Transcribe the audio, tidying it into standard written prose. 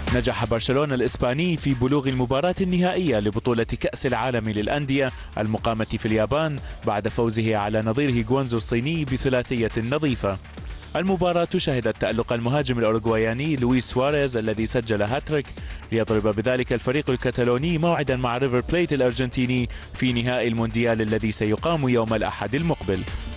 نجح برشلونة الإسباني في بلوغ المباراة النهائية لبطولة كأس العالم للأندية المقامة في اليابان بعد فوزه على نظيره غوانزو الصيني بثلاثية نظيفة. المباراة شهدت تألق المهاجم الأوروغواياني لويس سواريز الذي سجل هاتريك ليضرب بذلك الفريق الكتالوني موعدا مع ريفر بليت الأرجنتيني في نهائي المونديال الذي سيقام يوم الأحد المقبل.